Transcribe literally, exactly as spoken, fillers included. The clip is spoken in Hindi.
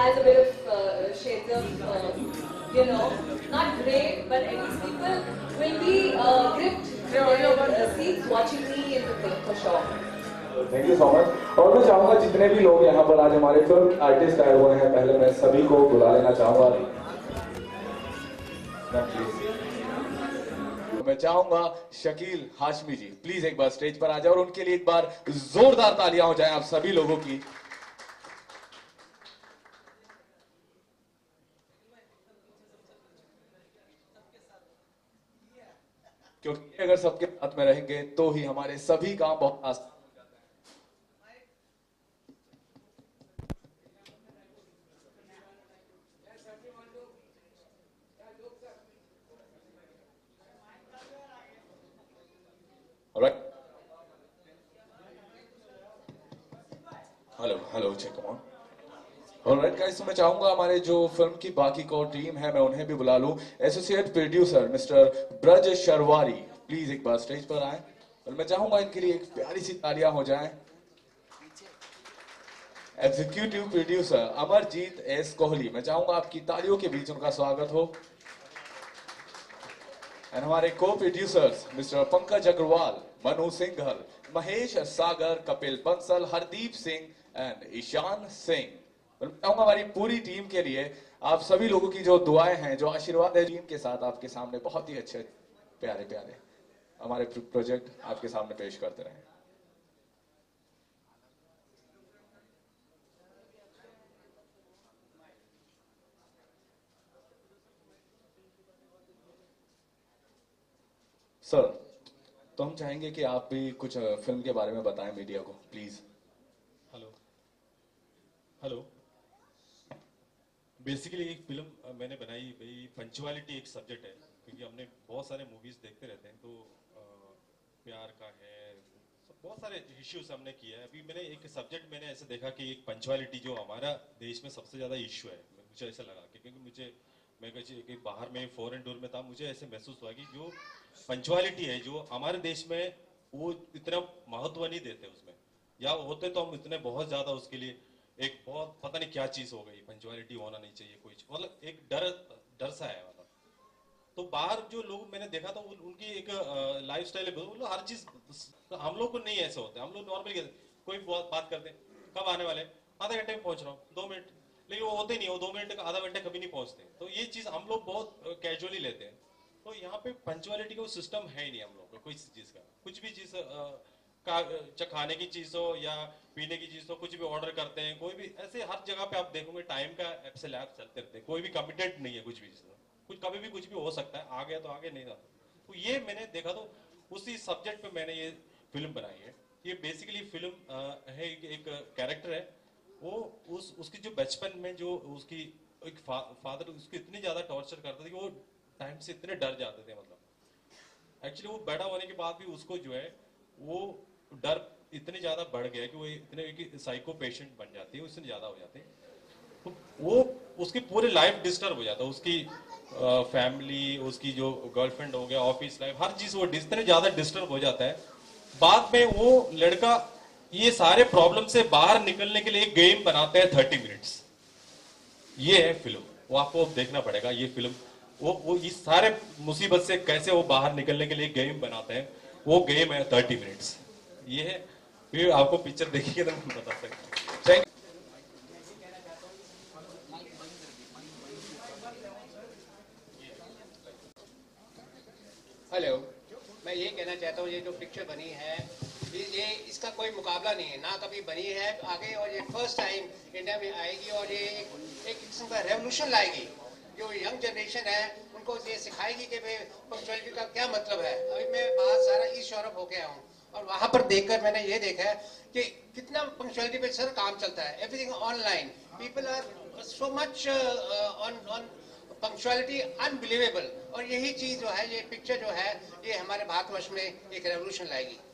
has a bit of uh, shades of, uh, you know, not grey, but at least people will be uh, gripped in the seats watching me in the film for sure. Thank you so much. और मैं चाहूँगा जितने भी लोग यहाँ पर आज हमारे फिल्म आर्टिस्ट आए हुए हैं, पहले मैं सभी को बुला लेना चाहूँगा। मैं चाहूँगा शकील हाशमी जी प्लीज एक बार स्टेज पर आ जाए और उनके लिए एक बार जोरदार तालियां हो जाएं आप सभी लोगों की। क्योंकि अगर सबके साथ में रहेंगे तो ही हमारे सभी काम बहुत आसान हो जाता है। Alright. Hello hello check on. Alright guys, तो मैं चाहूंगा हमारे जो फिल्म की बाकी को टीम है मैं उन्हें भी बुला लूं। Associate producer mister Braj Sharvari please एक बार स्टेज पर आए और मैं चाहूंगा इनके लिए एक प्यारी सी तालियां हो जाएं। Executive producer Amarjeet S Kohli, मैं चाहूंगा आपकी तालियों के बीच उनका स्वागत हो। एंड हमारे co producers mister Pankaj Agarwal, Manu Singhal, Mahesh Sagar, Kapil Bansal, Hardeep Singh and Ishan Singh. मैं चाहूंगा हमारी पूरी टीम के लिए आप सभी लोगों की जो दुआएं हैं, जो आशीर्वाद है, टीम के साथ आपके सामने बहुत ही अच्छे प्यारे प्यारे हमारे प्रोजेक्ट आपके सामने पेश करते रहे। सर, तो हम चाहेंगे कि आप भी कुछ फिल्म के बारे में बताएं मीडिया को प्लीज। हेलो हेलो बेसिकली एक फिल्म मैंने बनाई भाई, पंचुअलिटी एक सब्जेक्ट है क्योंकि हमने बहुत सारे मूवीज देखते रहते हैं तो आ, प्यार का है, बहुत सारे इश्यूज हमने किया है। अभी मैंने एक सब्जेक्ट मैंने ऐसे देखा कि एक पंचुअलिटी जो हमारा देश में सबसे ज्यादा इश्यू है, मुझे ऐसा लगा कि क्योंकि मुझे मैं कहीं बाहर में फॉरेन टूर में था, मुझे ऐसे महसूस हुआ कि जो पंचुअलिटी है जो हमारे देश में वो इतना महत्व नहीं देते उसमें, या होते तो हम इतने बहुत ज्यादा उसके लिए एक बहुत पता नहीं क्या चीज हो गई, पंचुअलिटी होना नहीं चाहिए कोई, मतलब एक डर डर सा है मतलब। तो बाहर जो लोग मैंने देखा था उनकी एक लाइफ स्टाइल है, वो हर चीज, हम लोग को नहीं ऐसा होता है। हम लोग नॉर्मली कोई बात करते हैं, कब आने वाले, आधा घंटे में पहुंच रहा हूँ, दो मिनट, लेकिन वो होते नहीं, वो दो मिनट आधा घंटे कभी नहीं पहुंचते। तो ये चीज हम लोग बहुत कैजुअली लेते हैं। तो यहाँ पे पंचुअलिटी का सिस्टम है ही नहीं हम लोग का, कोई चीज का, कुछ भी चीज का खाने की चीज हो या पीने की चीज हो, कुछ भी ऑर्डर करते हैं, कोई भी ऐसे हर जगह पे आप देखोगे टाइम का ऐप से लैब चलते रहते हैं, कोई भी कमिटेड नहीं है कुछ भी चीज, कुछ कभी भी कुछ भी हो सकता है, आ गया तो आगे नहीं था। तो ये मैंने देखा, तो उसी सब्जेक्ट पे मैंने ये फिल्म बनाई है। ये बेसिकली फिल्म है, एक कैरेक्टर है, वो उस उसकी जो बचपन में जो उसकी एक फा, फादर उसको इतनी ज्यादा टॉर्चर करते थे कि वो टाइम से इतने डर जाते थे, मतलब एक्चुअली वो बड़ा होने के बाद भी उसको जो है वो डर इतने ज्यादा बढ़ गया कि वो इतने साइको पेशेंट बन जाती है, उससे ज्यादा हो जाते हैं। तो वो उसकी पूरी लाइफ डिस्टर्ब हो जाता है, उसकी फैमिली, उसकी जो गर्लफ्रेंड हो गया, ऑफिस लाइफ, हर चीज वो इतने ज्यादा डिस्टर्ब हो जाता है। बाद में वो लड़का ये सारे प्रॉब्लम से बाहर निकलने के लिए एक गेम बनाते हैं थर्टी मिनट्स। ये है फिल्म, वो आपको देखना पड़ेगा। ये फिल्म वो वो इस सारे मुसीबत से कैसे वो बाहर निकलने के लिए गेम बनाते हैं, वो गेम है थर्टी मिनट्स। ये है, फिर आपको पिक्चर देखिए तो मैं बता सकता हूँ। हेलो, मैं ये कहना चाहता हूँ ये जो पिक्चर बनी है ये, ये इसका कोई मुकाबला नहीं है, ना कभी बनी है आगे, और ये फर्स्ट टाइम इंडिया में आएगी और ये एक, एक किस्म का रेवोल्यूशन लाएगी। जो यंग जनरेशन है उनको ये सिखाएगी कि भाई पंक्चुअलिटी का क्या मतलब है। अभी मैं बाहर सारा ईस्ट यूरोप होके आया हूँ और वहाँ पर देखकर मैंने ये देखा है कि कितना पंक्चुअलिटी पे सर काम चलता है, everything online, people are so much on on punctuality unbelievable. और यही चीज जो है, ये पिक्चर जो है, ये हमारे भारतवर्ष में एक रेवोल्यूशन लाएगी।